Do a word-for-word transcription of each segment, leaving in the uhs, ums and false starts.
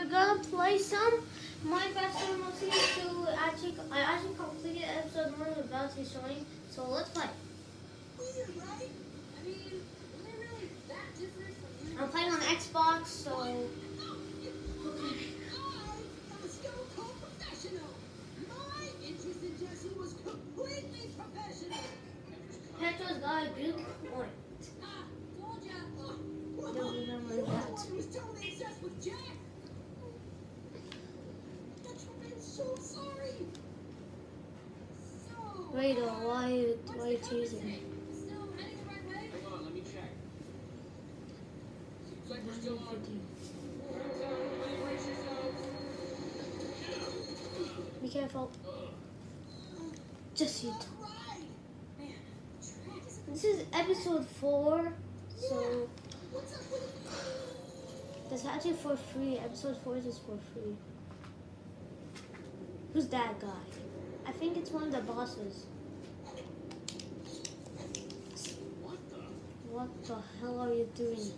gonna play some Minecraft Survival Series two. Actually, I actually completed episode one without destroying, so let's play. Weird, right? I mean, are they really that different from you? I'm playing on Xbox, so. Okay. I am a stone cold professional. My interest in Jesse was completely professional. Petro's got a good point. Ah, told ya. Don't remember I that. was totally obsessed with Jack. I'm so sorry. So. Wait, uh, why are you, why are you What's the teasing me? compass? Still heading the right way? Hang on, let me check. Seems like we're still on. Turns out, everybody brace yourselves. Be careful. Just you. All right. Man, track is a This is episode four, so What's up with that's actually for free. Episode four is for free. Who's that guy? I think it's one of the bosses. What the? What the hell are you doing here?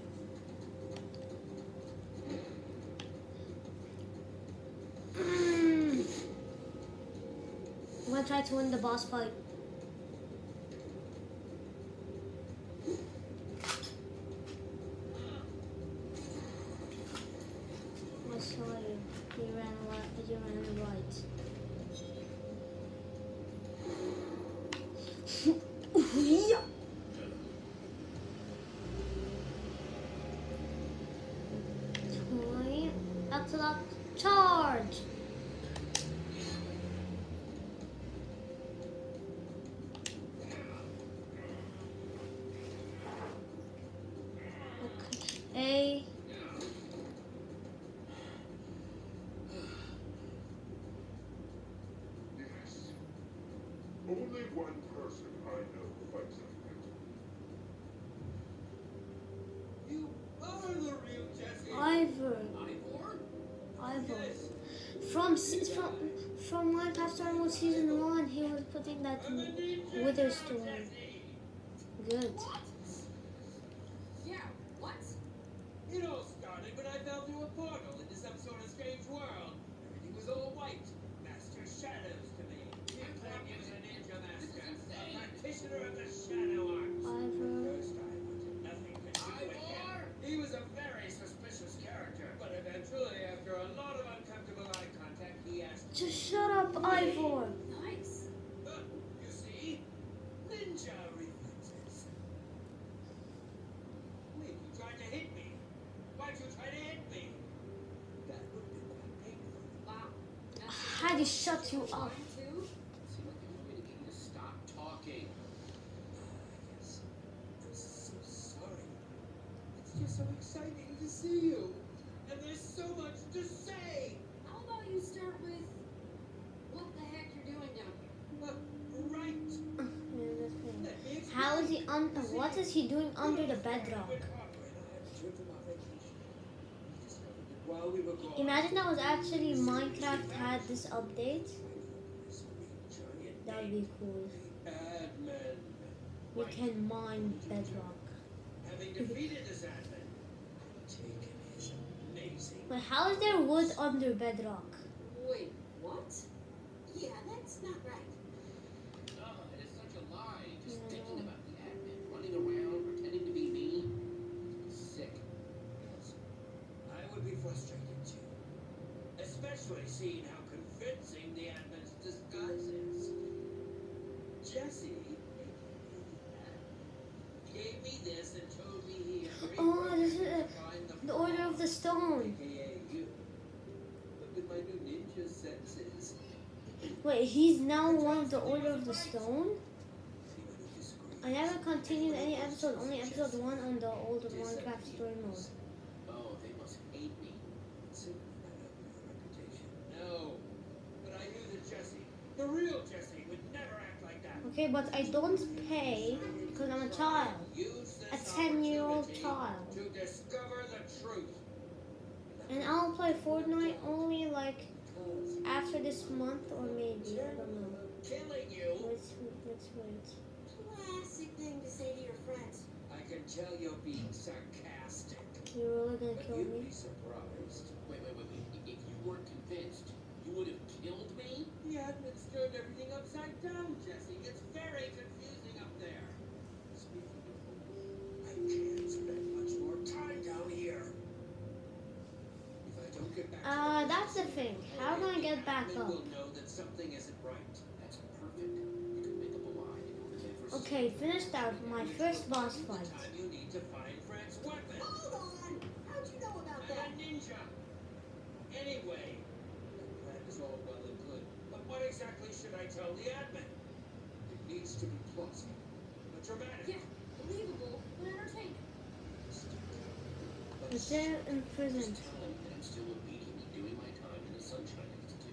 Mm. I'm gonna try to win the boss fight. I saw you. You ran left. You ran right. Yeah. Toy. Axolot charge. Okay. A. Yes. Only one person I know fights like that. You are the real Jesse. Ivor. Ivor? Ivor. Yes. From se- from from Minecraft Survival Season One, he was putting that I'm a ninja Wither now, Storm. Jesse. Good. What? Yeah, what? It all started when I fell through a portal into some sort of strange world. Everything was all white. Master Shadows to me. He claimed he was a ninja master. A practitioner of the shadow arts. Ivor. First, I wanted nothing to do with him. He was a very suspicious character. But eventually, after a lot of uncomfortable eye contact, he asked, Just shut up, Ivor. Nice. huh, you see? Ninja reflexes. Wait, you tried to hit me. Why'd you try to hit me? That would have been quite painful. Wow. That's I had to shut you up. trying to. Seemed like the only way to get you to stop talking. I guess. I'm so sorry. It's just so exciting to see you. And there's so much to say. How about you start with what the heck you're doing down here? Uh, right. Yeah, that's good. Let me explain. How is he un- What is he doing under the bedrock? When Harper and I had returned from our vacation, we discovered that while we were gone, Imagine that was actually Minecraft had this update. this giant That would be cool. admin. We can mine bedrock. Having defeated this admin, taken his amazing. But how is there wood under bedrock? Wait, what? Yeah, that's not right. Oh, it is such a lie. Just Yeah. thinking about the admin running around pretending to be me. Sick. Yes. I would be frustrated too. Especially seeing how convincing the admin's disguise is. Jesse gave me this and told me he agreed Oh, this is to uh, find the the Order of the Stone. A K A you. But with my new ninja senses, Wait, he's now one of the Order of the Stone? anyone who disagrees. I never continued any episode, only episode one on the old Minecraft story mode. Oh, they must hate me. Simply not help your reputation. No, but I knew that Jesse, the real Jesse, would never act like that. Okay, but I don't pay because I'm a child. Use A this ten-year-old opportunity child. to discover the truth. And I'll play Fortnite only like Because after this month or maybe, I don't know. killing you, Let's, let's wait. Classic thing to say to your friends. I can tell you're being sarcastic. You're really gonna But kill you'd me? be surprised. Wait, wait, wait, wait. If you weren't convinced, you would have killed me? The admin's turned everything upside down, Jesse. It's very confusing up there. Speaking of which, I can't spend much more time down here. If I don't get back to Uh, the that's the business, thing. How do I get back admin up? will know that something isn't right. That's perfect. You can make up a lie in order to never Okay, see- finished out my first boss fight. The time you need to find Frank's weapon. Hold on! How'd you know about I'm that? a ninja. Anyway, the plan is all well and good, but what exactly should I tell the admin? It needs to be plausible, but dramatic. Yeah, believable, but entertaining. But But they're in prison. just tell him that I'm still obediently doing my time in the Sunshine Institute.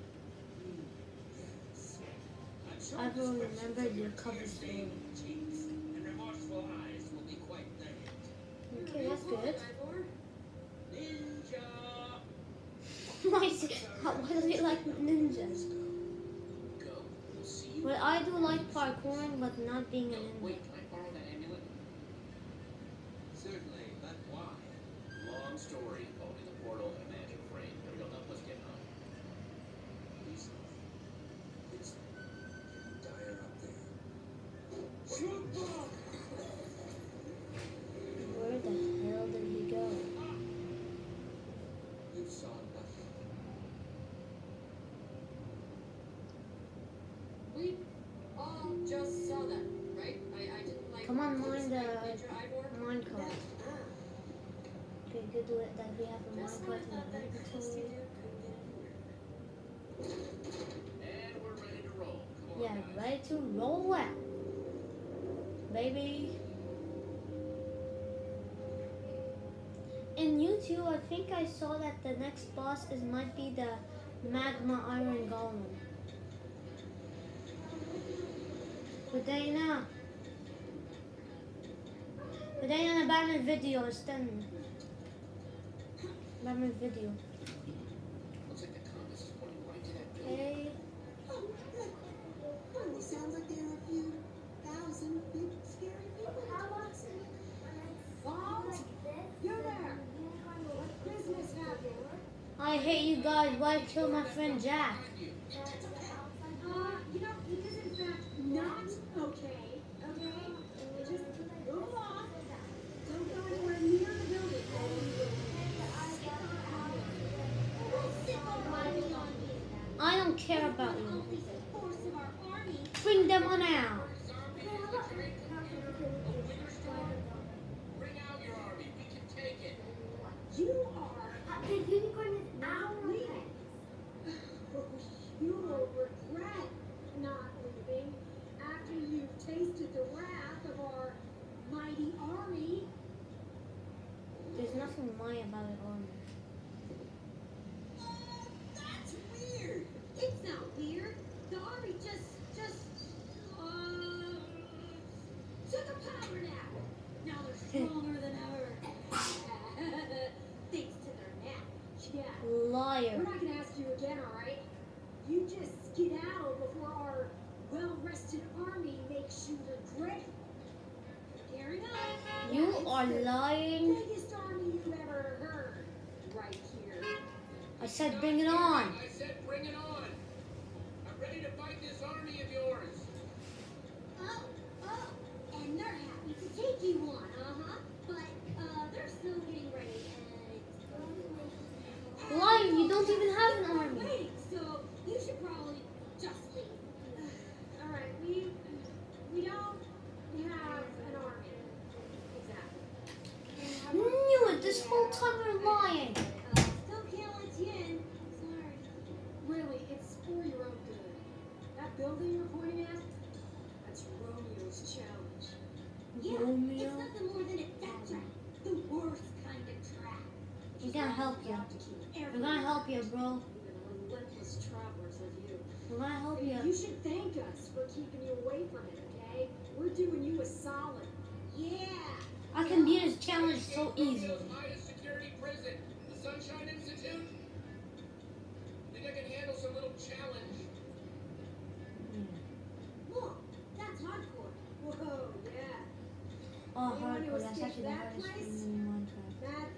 Yes. I'm sure I will the remember expressions of your your cover tear-stained story. cheeks and remorseful eyes will be quite the hit. Okay, that's good. Ninja! Why is it, how, why does it like ninjas? Go. We'll see you. Well, I do like parkouring, but not being a No, ninja. wait, can I borrow that amulet? Certainly, but why? Long story involving the portal and a magic frame. There we go, now let's get on. Please, it's getting dire up there. Shoot! Where the hell did he go? You saw nothing. We all just saw that, right? I, I didn't like. Come on, mine the Ninja Ivor. minecart. Okay, good to it that we have a Just when I minecart in thought the that crusty inventory. dude couldn't get anywhere. And we're ready to roll. Come on, Yeah, guys. ready to roll out. Baby. In YouTube, I think I saw that the next boss is might be the Magma Iron Golem. بدينا بدينا بعمل فيديو استنى بعمل فيديو. Looks like the compass is pointing right to that building. Okay. Oh, good. Well, it sounds like there are a few thousand big scary people. Vault, you're there. What business have you? I hate you guys. Why kill my friend Jack? Uh, you know, it is in fact not okay. Okay? Just move along. Don't go anywhere near the building. or we will I don't care about you. force of our army. Bring them on out. Bring out your army. We can take it. You are now leaving. You will regret not leaving after you've tasted the wrath of our mighty army. There's nothing my about it on me. Oh, that's weird. It's not weird. The army just, just, uh, took a power nap. Now they're stronger than ever. Thanks to their nap. Yeah. Liar. We're not gonna ask you again, all right? You just skedaddle before our well-rested army makes you regret it. Carry on. You It's are the lying. biggest army you've ever heard, right here. I said bring it on. I said bring it on. I'm ready to fight this army of yours. Oh, oh, and they're happy to take you on, uh-huh. But uh, they're still getting ready. And Liar, you don't even have an army. Wait, so you should probably just leave. All right, we we don't have an army. Exactly. Knew it. This whole time you're lying. Uh, still can't let you in. Sorry. Really, it's for your own good. That building you're pointing at, that's Romeo's challenge. Yeah, Romeo? it's nothing more than a death trap. The worst kind of trap. We're gonna help you. We're gonna help you, bro. Even relentless travelers like you. We're gonna help You you. should thank us for keeping you away from it, okay? We're doing you a solid. Yeah. I can beat this challenge so easily. Romeo's highest security prison, the Sunshine Institute. Think I can handle some little challenge? Look, that's hardcore. Whoa, yeah. Oh, You want to hardcore. That's escape actually the that hardest place? thing in Minecraft. That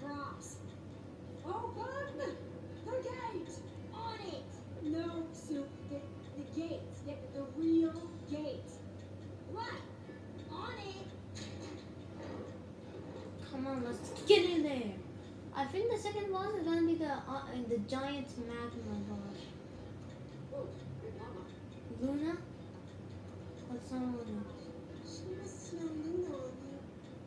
I think the second boss is gonna be the uh, the giant magma boss. Whoa, hey, Mama. Luna? What's not Luna? She must smell Luna on you.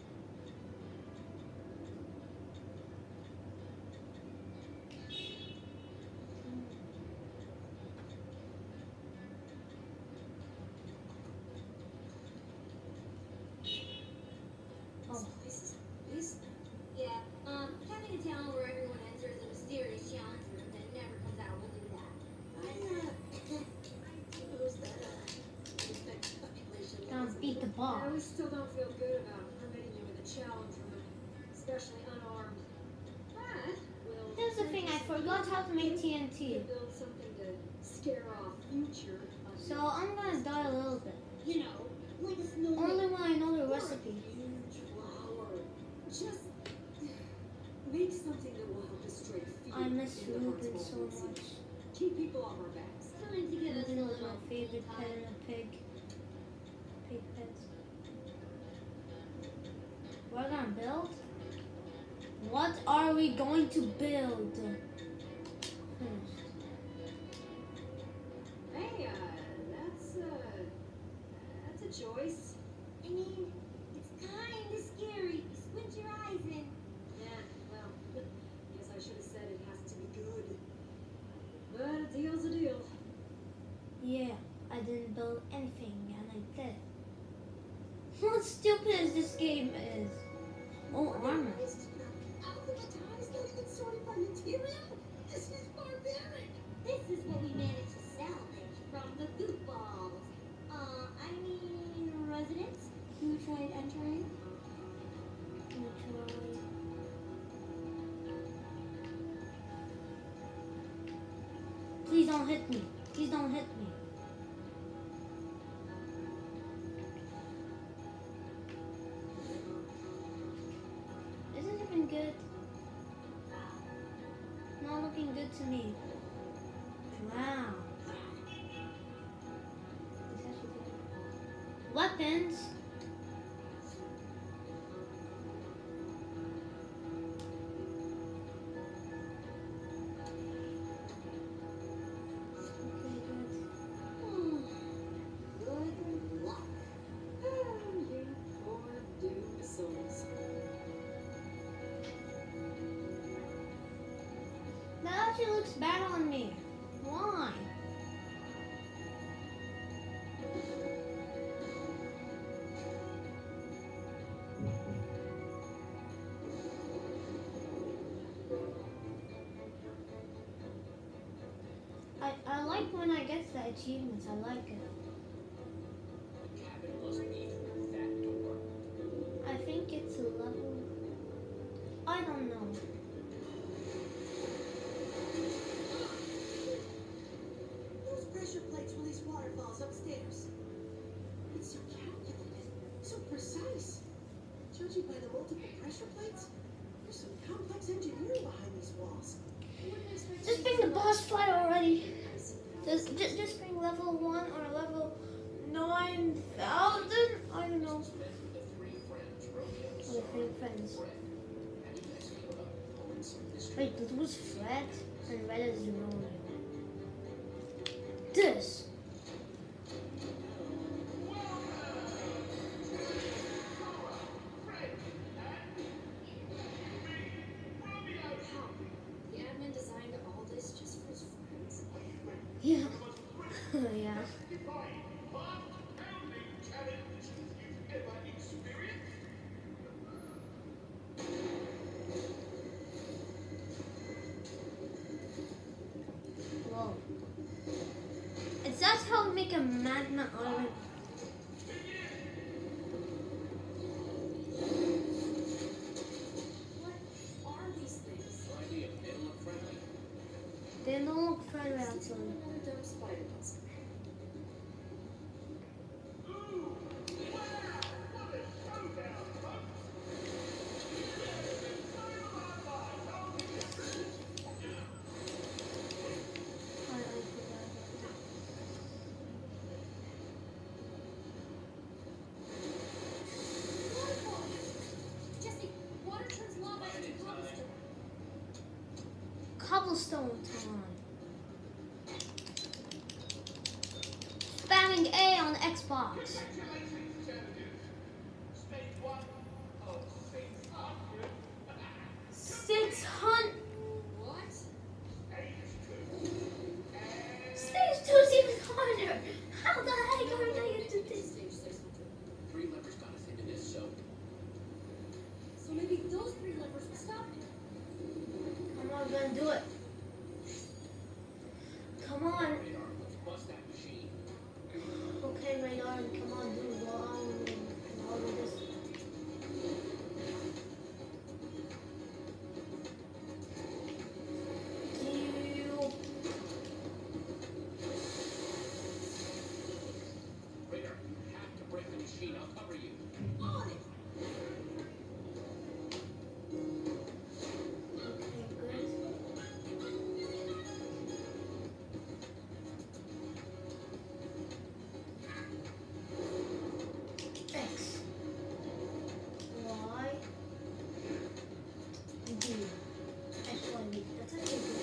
Oh. This place is a wasteland. Yeah, um, having a town where everyone enters a mysterious challenge room that never comes out will do that. I, uh, I suppose that, uh, infect population Gonna levels beat the boss. Yeah, we still don't feel good about permitting you in the challenge room, especially unarmed. But, We'll Here's the thing, I forgot how to make T N T. to build something to scare off future. So I'm gonna die a little bit. you know, like a snowman. Only when I know the Or a recipe. huge flower. Just make something that will help destroy fear. I miss in the hearts Ruben of so all much. Keep people off our backs. Time to give us a Ruben was little my favorite time. pet, a pig. Pig pets. We're gonna build? What are we going to build? Finished. Hey, uh, that's, uh, that's a choice. I mean, it's kinda scary. Squint your eyes in. Yeah, well, guess I should have said it has to be good. But a deal's a deal. Yeah, I didn't build anything and I did. What stupid as this game is. Oh, armor. Alphabetized, not even sorted by material. This is barbaric. This is what we managed to salvage from the goofballs. Uh, I mean, residents who tried entering. Please don't hit me. Please don't hit me. Isn't even good. Not looking good to me. Wow. This actually good. Weapons. Okay, good. Good luck. Oh, you poor doomed souls. That actually looks bad on me. Why? I, I like when I get the achievements. I like it. The cabin must be through that door. I think it's a level. I don't know. Those pressure plates release waterfalls upstairs. It's so calculated, so precise. Judging by the multiple pressure plates, there's some complex engineering behind these walls. Just bring the boss fight already. Just, just, just bring level one or level nine thousand. I don't know. Spent with the three friends, Romeo, Oh, Sarah, three and friends. Fred. How do you guys feel about pulling some mystery? Wait, blue is Fred and red is Romeo. This. How? The admin designed all this just for his friends? Yeah. yeah. Whoa. Is that how we make a magma island? What are these things? No idea. They don't look friendly. They don't look friendly outside. Another dumb spider puzzle. I, I forgot. Waterfall. Jesse, water turns lava into cobblestone. cobblestone time. Spamming A on Xbox. Six hundred. What? Stage two's even harder. How the heck are they into this? Stage six hundred. Three levers got us into this, so So maybe those three levers will stop it. I'm not gonna do it. Come on. radar, let's bust that machine. Okay, radar, come on, do it while I'm all of this. You. Radar, you have to break the machine. I'll cover you. On it! Okay, good. X. Y. D. X, Y, D. That's actually good.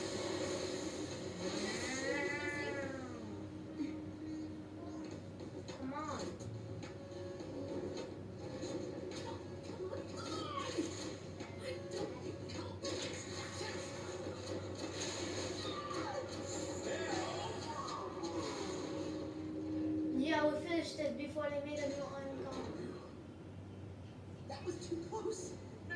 Come on. Yeah, we finished it before they made a new Iron Golem. That was too close.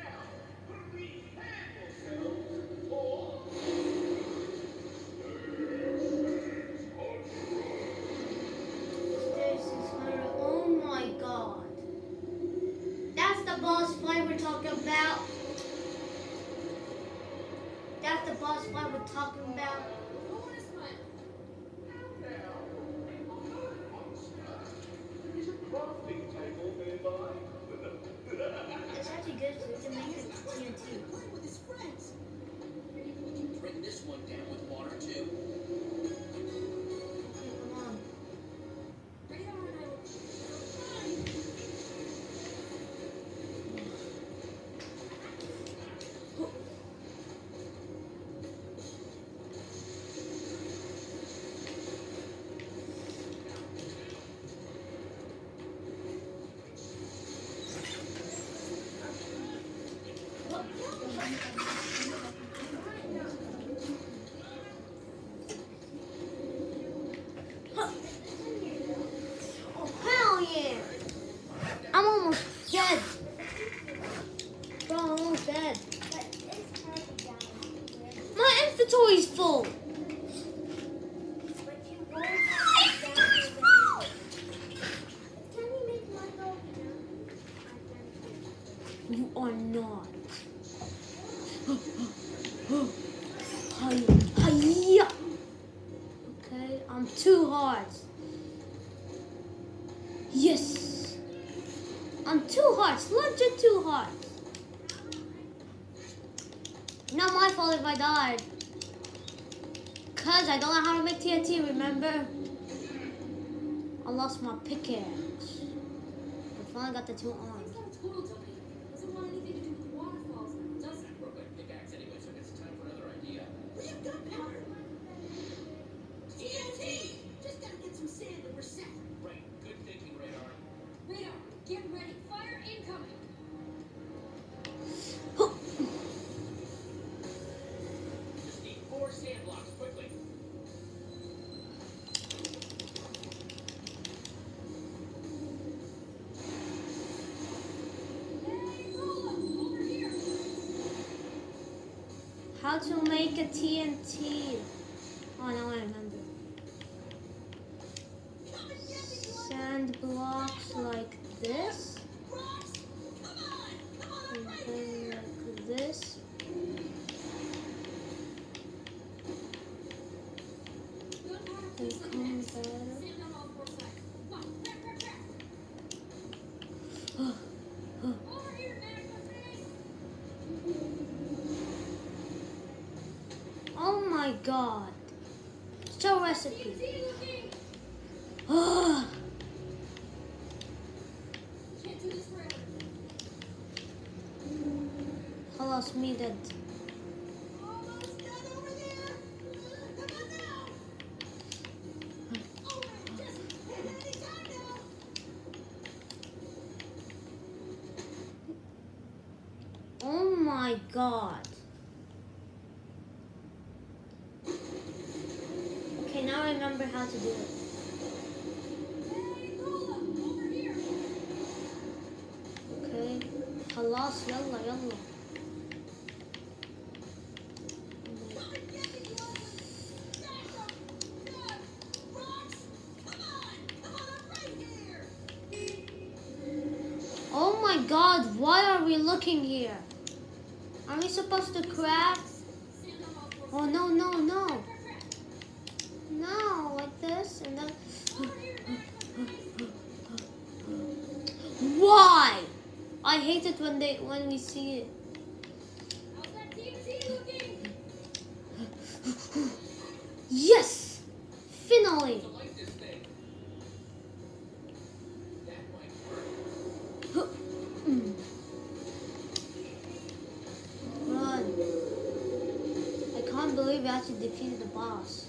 Stage six hundred. Oh my god. That's the boss fight we're talking about. That's the boss fight we're talking about. Who wanna smile? There's a crafting table nearby. It's actually good so we can make it T N T. Play with his friends. Bring this one down with water, too. Okay, come on. Radar and I will Oh, hell yeah! I'm almost dead. Bro, I'm almost dead. My inventory's full. You are not. Hi- Hiya. Okay, I'm two hearts. Yes. I'm two hearts. Legit two hearts. Not my fault if I died. Cause I don't know how to make T N T, remember? I lost my pickaxe. I finally got the two arms. He's got a total dummy. Doesn't want anything to do with waterfalls, does he? Broke my pickaxe anyway, so it's time for another idea. We have gunpowder. T N T! Just gotta get some sand and we're set. Right, good thinking, Radar. Radar, get ready. Fire incoming. Just need four sand blocks, quickly. Hey, Lola, over here. How to make a T N T? Oh, now I remember. Come and get me, Glenn. Sand blocks like this, Rocks! Come on! Come on, and I'm right then here! like this. Gunpowder, They please like come X. better. Sand on all four sides. Come on, crack, crack, crack. Over here, Manifest. Oh my god. Show recipe. T N T looking. Ah, Can't do this forever. خلاص me dead. Almost done over there! god. Okay, now I remember how to do it. Hey, Lola, over here. Okay. Halas, yalla, yalla. Come and get me, Lola. Smash 'em. Yes. Rocks. Come on. Come on, I'm right here. Oh my god, why are we looking here? Are we supposed to craft? Stand on all fours. Oh no, no, no. Crack, crack. No, like this and then. Over here, Why? I hate it when they when we see it. how's that T N T looking? Yes! Finally! To light this thing. That might work. Mm. Run. I can't believe we actually defeated the boss.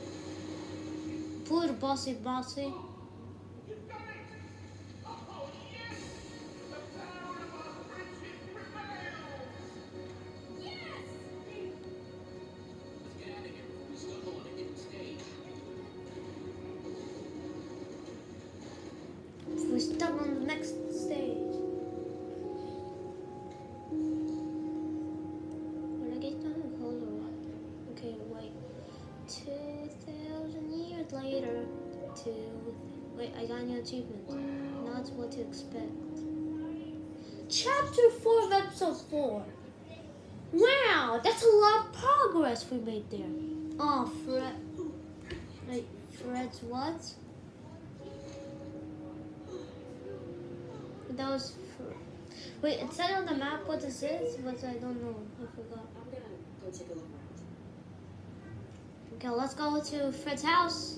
Poor bossy bossy. You've done it! Oh, yes! The power of our friendship prevails! Yes. Let's get out of here before we stumble on a hidden stage. We're stuck on the next stage. Will I get done? Hold on. Okay, wait. Two thousand years later. Two. Wait, I got a new achievement. Not what to expect. Chapter four of episode four. Wow, that's a lot of progress we made there. Oh, Fred. Wait, Fred's what? That was. Fr- Wait, it said on the map what this is, but I don't know. I forgot. I'm gonna go take a look around. Okay, let's go to Fred's house.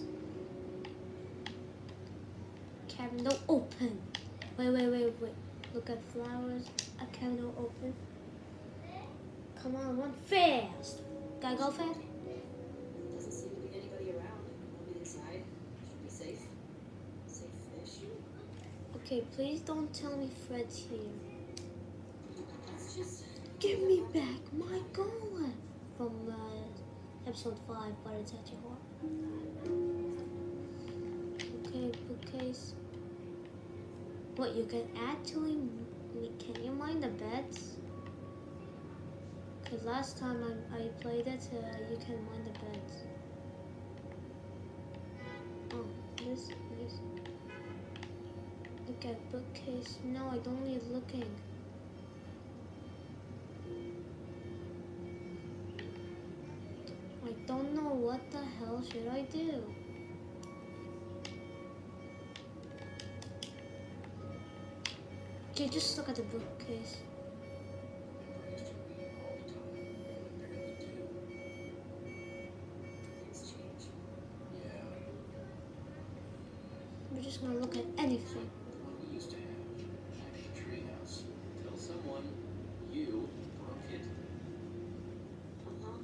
Cabin door open. Wait, wait, wait, wait. Look at flowers. A cabin door open. Come on, run fast. Gotta go fast. Doesn't seem to be anybody around. I'll be inside. Should be safe. Safe-ish. Okay, please don't tell me Fred's here. Let's just... Give me back my gauntlet from uh, episode five, but it's actually hard. Okay, bookcase. What, you can actually, can you mine the beds? Because last time I, I played it, uh, you can mine the beds. Oh, this, this. Look at bookcase. No, I don't need looking. I don't know what the hell should I do. Okay, just look at the bookcase. Things change. Yeah, We're just gonna look at anything. the one we used to have. Back at the treehouse. Tell someone you broke it. Uh-huh.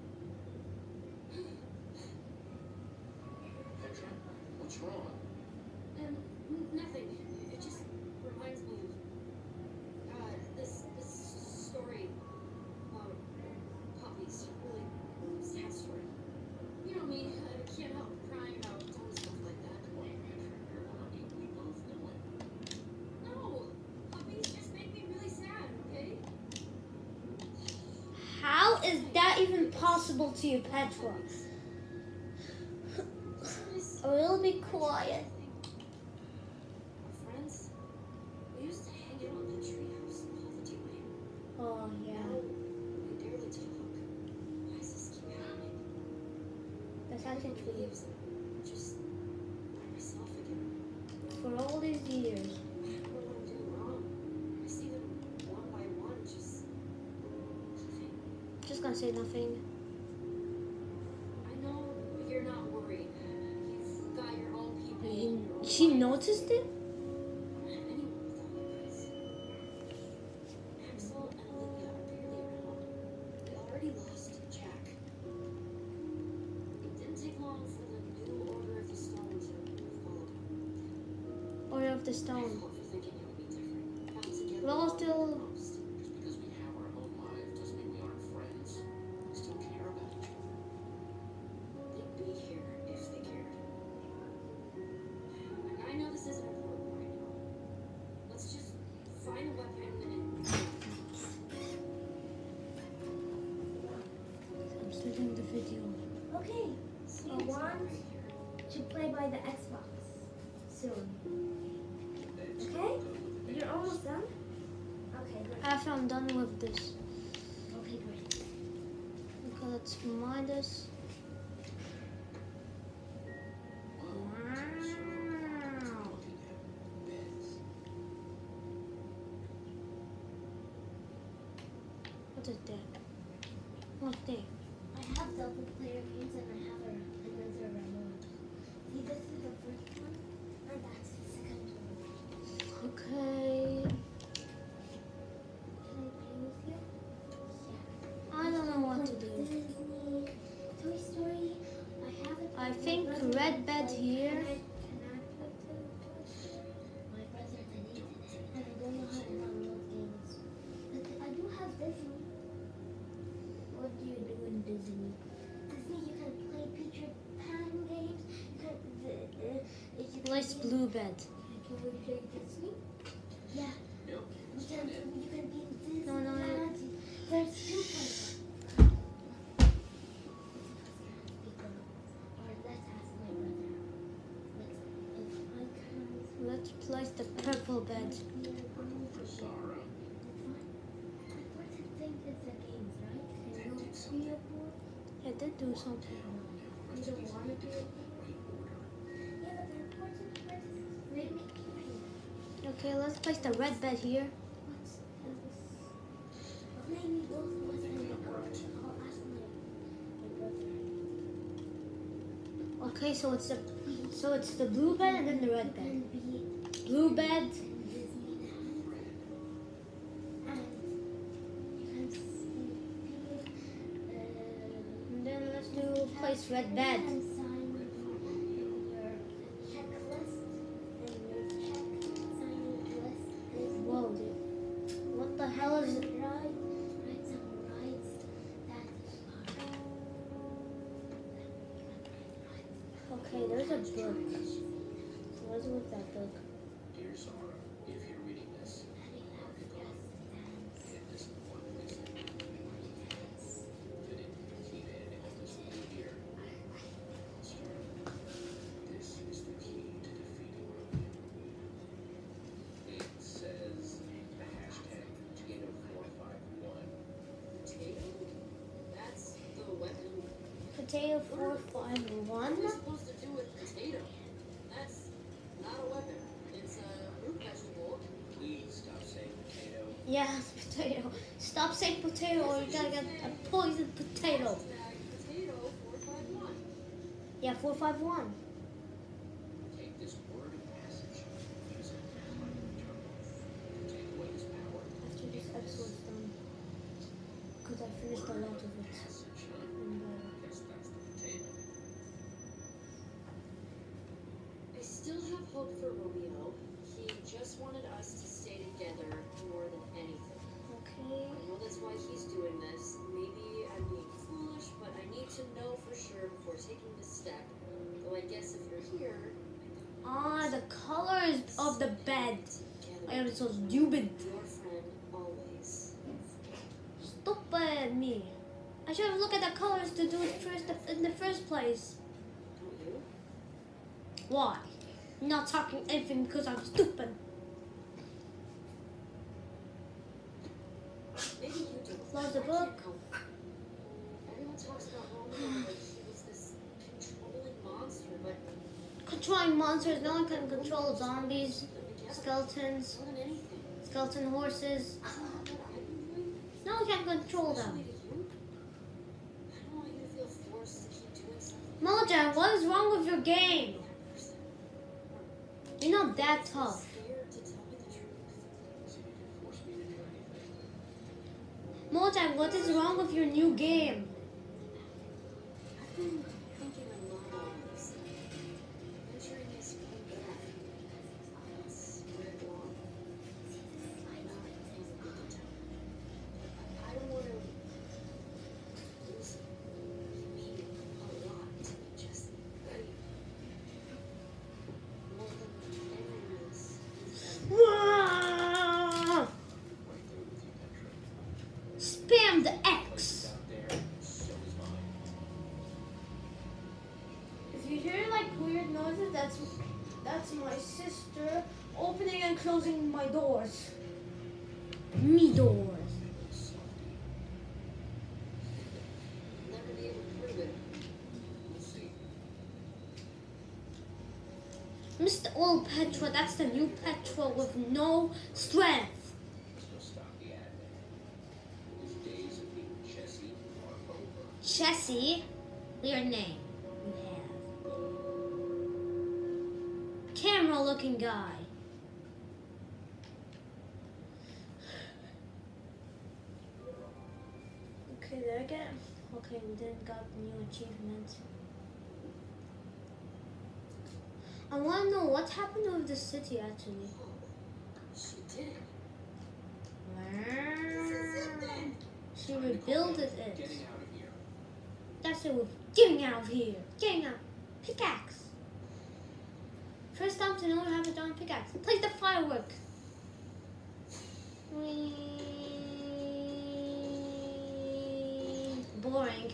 Petra, what's wrong? Um, n- nothing. It just reminds me of uh, this this story about puppies. Really sad story. You know me. I can't help crying about doing stuff like that. Come on, Petra, you're one of me. We both know it. No, puppies just make me really sad. Okay. How is that even possible to you, Petra? Just A little bit quiet. our friends. We used to hang out in the treehouse all the time. Oh, Now yeah. we barely talk. Why does this keep happening? That's actually true. Leaves and just by myself again. For all these years. I don't know what I'm doing wrong. I see them one by one, just leaving. Just gonna say nothing. I know you're not worried. You've got your own people. He- your own She life. noticed it? I don't have anyone without you guys. Axel and Olivia are barely around. We already lost Jack. It didn't take long for the new Order of the Stone to follow. Order of the My Stone. fault for thinking it would be different. Bound together We're all still- almost. Just because we have our own lives doesn't starting the video. Okay, so I want to play by the Xbox soon. Okay? You're almost done? Okay, great. After I'm done with this. Okay, great. Okay, let's mind this. Wow. What is that? What's that? I have double player games and I have a, another remote. See, this is the first one, and that's the second one. Okay. Can I play with you? Yeah. I don't know what to do. Disney, Toy Story. I have it. I my think brother red bed like, here. Can I, can I put it? My brother deleted it, and I don't know how to download games. But I do have Disney. What do you do in Disney? Disney, you can play Peter Pan games. You can. The, uh, if you Place play- blue bed. Can we play Disney? Yeah. Nope. You can. You can be in Disney. No, no, no. There's two places. Let's place the purple bed. For Zara. I did do something. You don't want to do it? Yeah, but the important part is maybe keep Okay, let's place the red bed here. What's this? Maybe both of us can go. I'll ask my, my brother. Okay, so it's the so it's the blue bed and then the red bed. Can be Blue bed. in Disneyland. And you can see, uh, And then let's do place red bed. and sign your checklist, and your check signing list is Whoa, dude. What the hell is it? Right, write some rights that are. Okay, there's a book. What's with that book? Dear Zara, if you're reading this, mark it off. Hit this one reason. Fit it. Keep editing on this blue here. This is the key to defeating Romeo. It says the hashtag Potato four five one. Potato? That's the weapon? Potato four five What are we one. supposed to do with potato? That's not a weapon. It's a root vegetable. Please stop saying potato. Yeah, potato. Stop saying potato or you're gonna get a poisoned potato. Hashtag potato four five one. Yeah, four five one. Take this word of passage. Use it as my terminal. Take away his power. After this episode's done. Because I finished a lot of it. Passage, huh? And, uh, Guess that's the potato. I still have hope for Romeo. He just wanted us to stay together more than anything. okay. I know that's why he's doing this. Maybe I'm being foolish, but I need to know for sure before taking this step. Though I guess if you're here, Ah, the colors of the bed. I together. am so stupid. Your friend always. Stupid me. I should have looked at the colors to do it first in the first place. Don't you? Why? I'm not talking anything because I'm stupid. Maybe you do. Close the I book. can't help it. Everyone talks about Romeo like he was this controlling monster, but Controlling monsters. No one can control zombies, together, skeletons, more than anything. skeleton horses. Isn't that what I've been doing? No one can control Especially them. to you. I don't want you to feel forced to keep doing something. Mojan, what is wrong with your game? That person. You're not that So tough. scared to tell me the truth. See if you can force me to do anything. Mojan, what is wrong with your new game? I've been thinking a lot on this. Venturing is one bad. It's where it belongs. I know it is good to tell. I don't want to lose me a lot. Just right. More than anyone else. Wah! Right there with you, Petra. Spam the Place X. is out there, so is mine. that's that's my sister opening and closing my doors. Me doors. Never be able to prove it. We'll see. Mister Old Petra, that's the new Petra with no strength. She'll stop the advent. His days of being Jesse are over. Jesse, your name. You have. Camera looking guy. Okay, there again. Okay, we didn't got the new achievement. I want to know what happened with the city actually. She did it. She rebuilt it. Getting out of here. That's it. With getting out of here. Getting out. Pickaxe. First time to know how to done pickaxe. Place the firework. Whee. Boring.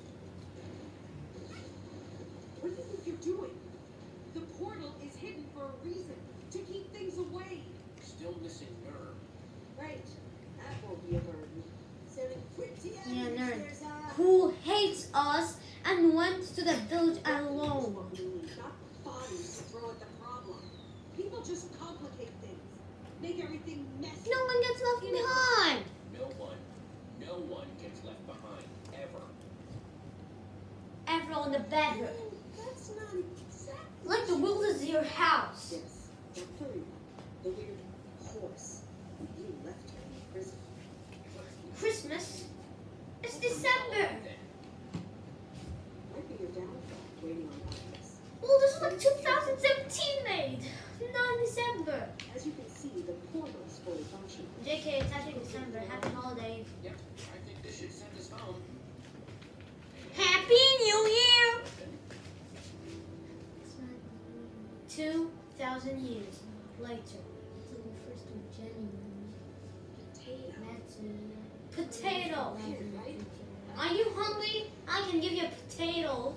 What do you think you're doing? The portal is hidden for a reason, to keep things away. Still missing nerve. Right. That won't be a burden. Sending pretty Yeah, nerd. adventures out. Who hates us and went to the village alone. What we need, not bodies to throw at the problem. People just complicate things. Make everything messy. No one gets left behind. No one, no one gets left behind, ever. Everyone the better. That's not exactly. Like the world is your house. Yes, the third one, the weird horse. You left her in prison. Christmas. It's December. Might be your downfall, waiting on others. Well, this is like two thousand seventeen made. Not in December. As you can see, the portal is fully functional. J K, it's actually December. Happy holidays. Yep, I think this should send us home. Happy New Year! Two thousand years later. It's the first of January. Potato. Here, right? Are you hungry? I can give you a potato.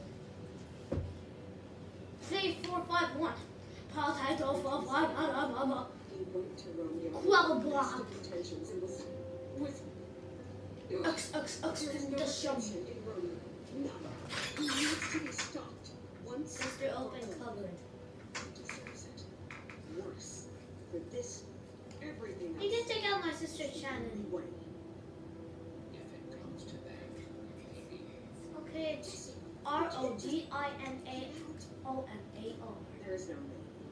Three, four, five, one. Potato, four, five, blah, blah, blah, blah. He went to Romeo. Blah, blah, blah. Intentions and was with. Ux, ux, ux, There's no the show. attention in Romeo. None. He needs to be stopped. Once. Sister open cupboard. He deserves it. Worse. For this, everything else. You can take out my sister Shannon. Anyway. If it comes to that, maybe. Okay, it's R O G I N A O M A O. There is no name.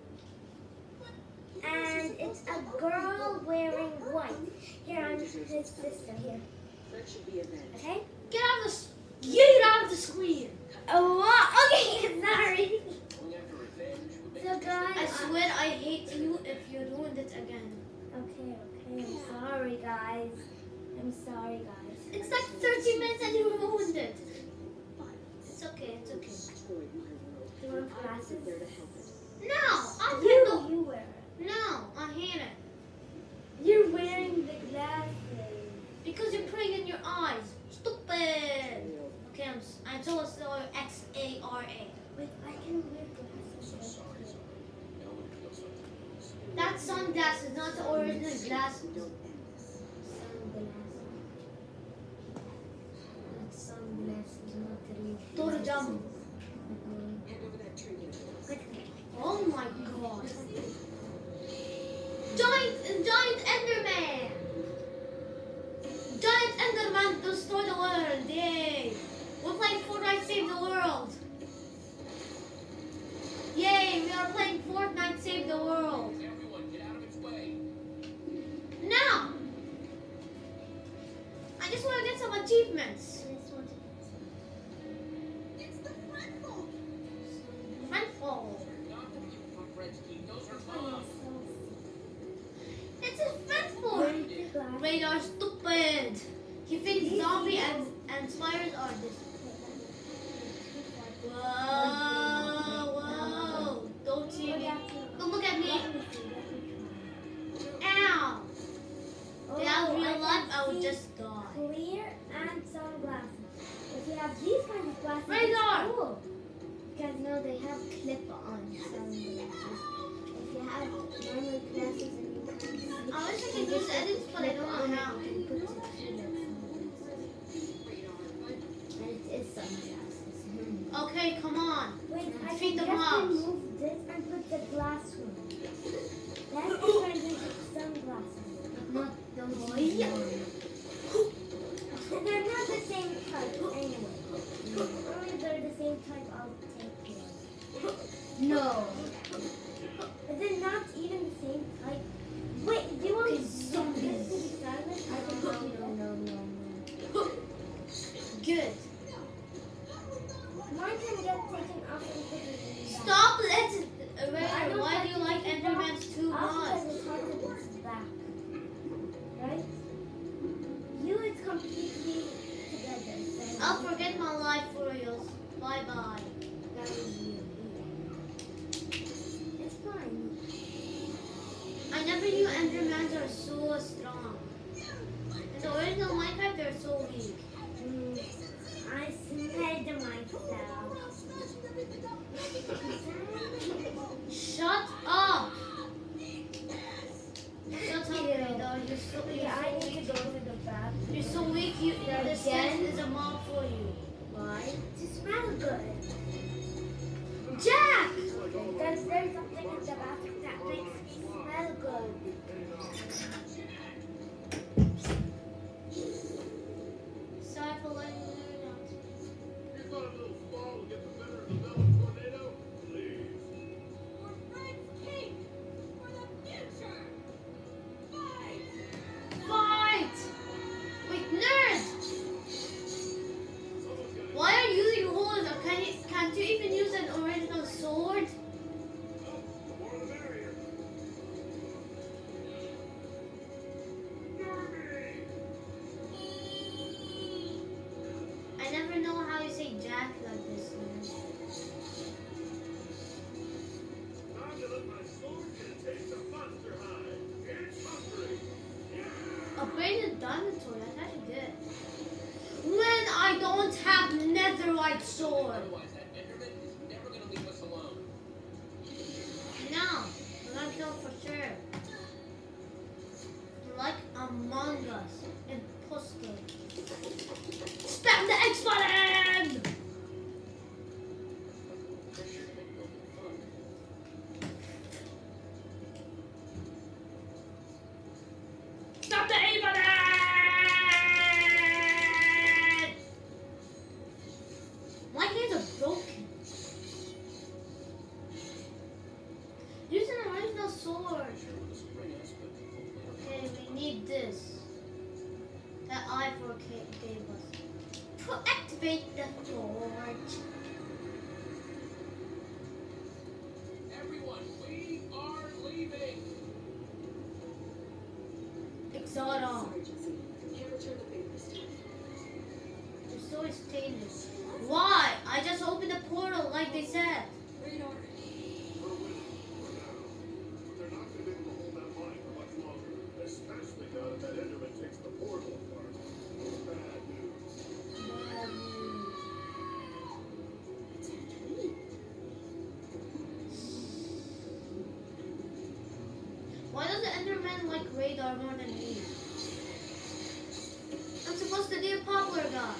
And it's a girl wearing white. Here, I'm his sister here. Fred should be avenged. Okay? Get out of the s- get out of the screen. Oh, what? Okay, sorry. Going after revenge would make So, us guys, I swear I hate you if you're doing it again. Okay, okay. I'm sorry, guys. I'm sorry, guys. It's like thirty minutes and you ruined it. Violence. It's okay, it's okay. Destroyed my world. You want I wasn't glasses? there to help it. No, I'll You, handle. you wear it. No, I hate it. You're wearing the glasses. Because you're putting in your eyes. Stupid. Okay, I'm, s- I'm so sorry. X A R A. Wait, I can wear so glasses. sorry, sorry. No one feels something else. That's sunglasses, not the original We glasses. don't end this. Sunglasses. Sunglasses, not real. Go to jump. Hand over that trinket. Oh my god. Giant, giant Enderman. Giant Enderman destroy the world. Yay. We're playing Fortnite Save the World. Yay, we are playing Fortnite Save the World. Everyone, get out of its way. Now. I just want to get some achievements. It's the Fredful. Friendful. Not the people from Fred's team. Those are mom. It's a friendful. Radar stupid. He thinks zombie and, and spiders are this. Whoa, whoa. Don't see me. Don't look at me. Ow. If I was real life, I would just die. Clear and sunglasses. If you have these kinds of glasses, Radar. it's cool. guys know they have clip-on sunglasses. If you have normal glasses and you can't see, I wish I could use edits, but I don't know how. You can put it through like sunglasses. And it is sunglasses. Hmm. Okay, come on. Wait, I Feed can the just mouse. remove this and put the glass one. That's different than sunglasses, but not those ones. They're not the same type anyway. Only they're the same type, I'll take one. No. But they're not even the same type. Wait, do you want Okay, this zombies. to be silent? I can no, no, no, no, no. Good. Mine can get taken off and put it in the back. Stop letting. I Ray, don't why like do you to like take it Endermans too off much? because it's hard to put it back. Right? You is completely together. so- I'll forget my life for you. Bye bye. That was you. It's fine. I never knew Endermans are so strong. In the original Minecraft, they're so weak. Mm, I scared myself. Shut up! Shut up, Radar. You're so, you're Yeah, I so need weak. to go to the bathroom. You're so weak. You, this Again? is a mob for you. Why? To smell good. Jack! Because there's something in the bathroom that makes me smell good. Sorry for letting you know. You thought a little fall would get the better of the melon tornado? Please. We're Fred's King for the future. Fight! Fight! Wait, nerd! Someone's gonna Why are you using holes? Can you, can't you even use an original sword? oh, the more the merrier. Derby! I never know how you say Jack like this. Man. Time to let my sword get a taste of monster high. It's hungry. Yeah! Upgraded diamond sword, that's actually good. When I don't have netherite sword. Otherwise, that Enderman is never gonna leave us alone. No, we're gonna kill him for sure. Like Among Us in Pusto. Spam the X button! Pressure to make building fun. Stop the A button! My hands are broken. Use an original sword. Sure with a spring aspect, hopefully. Okay, we need this. That I four K gave us. To activate the forge. Everyone, we are leaving. Exodon. Sorry, Jesse. Can't return the favor this time. You're so stainless. Why? I just opened the portal like they said. Radar. We're winning for now. But they're not going to be able to hold that line for much longer. Especially now that that Enderman takes the portal apart. Bad news. It's after me. Why does the Enderman like radar more than me? I'm supposed to be a popular guy.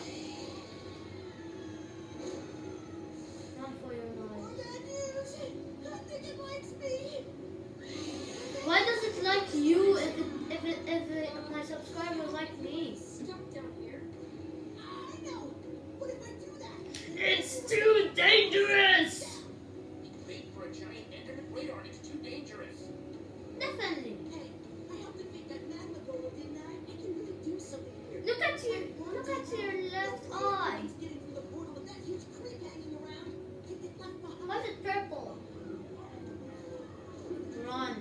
Run for your life. Bad news. I think it likes me. Why does it like you if it, if it, if, it, if my subscribers like me? Stuck down here. I know. What if I do that? It's too dangerous! Bait for a giant Enderman radar is too dangerous. Definitely. Hey, I helped defeat that magma golem, didn't I? I can really do something here. Look at your look at your left eye. He's getting through the portal with that huge creep hanging around. He'll get left behind. Why is it purple? Run.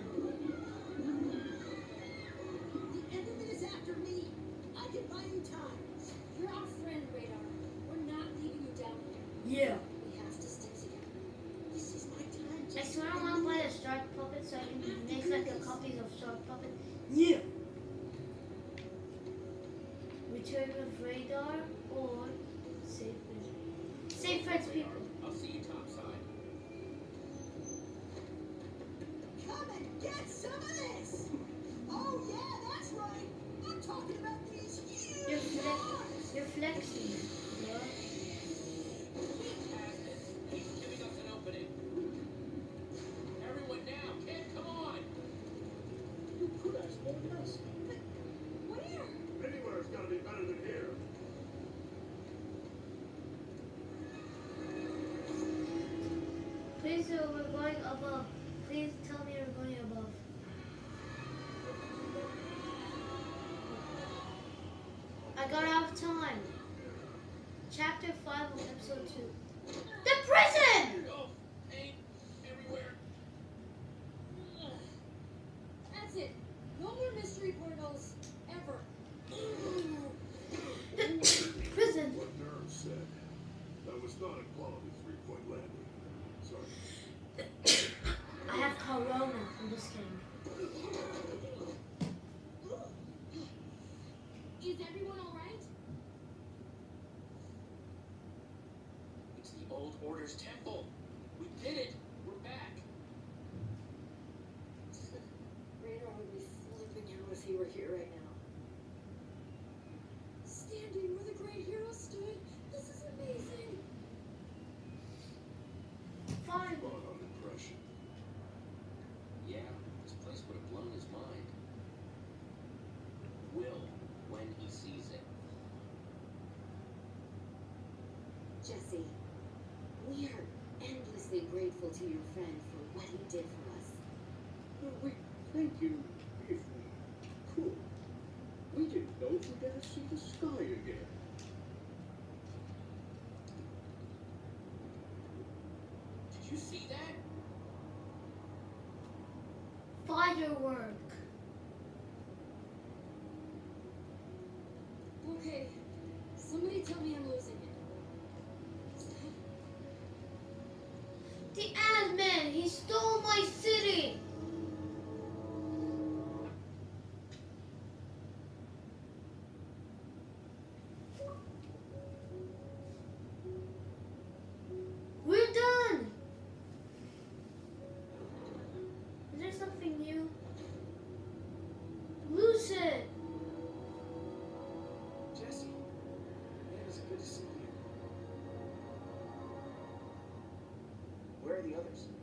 The Enderman is after me. I can buy you time. You're our friend, Radar. We're not leaving you down here. Yeah. We have to stick together. This is my time. I Jesse. swear I want to play a Shark Puppet so I can make like a copies of Shark Puppet. Yeah. Return with radar or save friends. Save friends, people. I'll see you topside. Okay, so we're going above. Please tell me we're going above. I got out of time. Chapter five of episode two. The prison! Oh, pain everywhere. That's it. No more mystery portals ever. Prison. What Nerve said. That was not a quality three-point landing. Sorry. I have corona. I'm just kidding. Is everyone all right? It's the old order's temple. We did it. We're back. Radar would be flipping out if he were here right now. Standing where the great hero stood. This is amazing. Fine. Spot on impression. Yeah, this place would have blown his mind. Will, when he sees it. Jesse, we are endlessly grateful to your friend for what he did for us. Well, we thank you if we could. We didn't know if we'd ever see the sky again. Did you see that? Firework. Okay, somebody tell me I'm losing it. Is that The Ant-Man. He stole my city. We're done. Is there something new? Lucid. Jesse, man, it's good to see you. Where are the others?